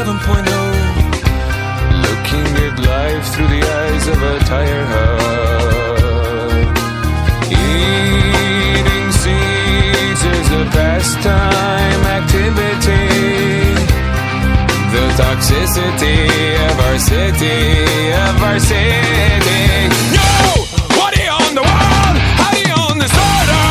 looking at life through the eyes of a tire hub. Eating seeds is a pastime activity. The toxicity of our city, No! What do you own the world? How do you own disorder?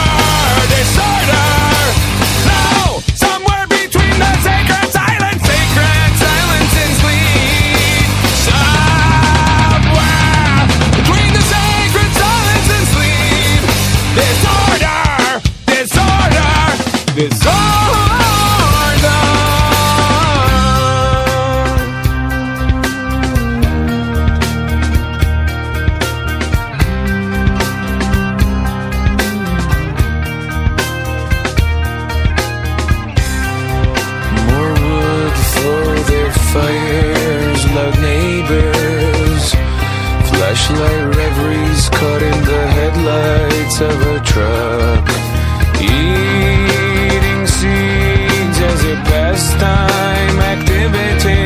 No! Somewhere between the sacred silence and sleep. Somewhere between the sacred silence and sleep. Disorder. Fires, loud neighbors, flashlight reveries caught in the headlights of a truck. Eating seeds as a pastime activity.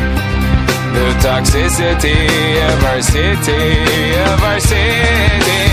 The toxicity of our city,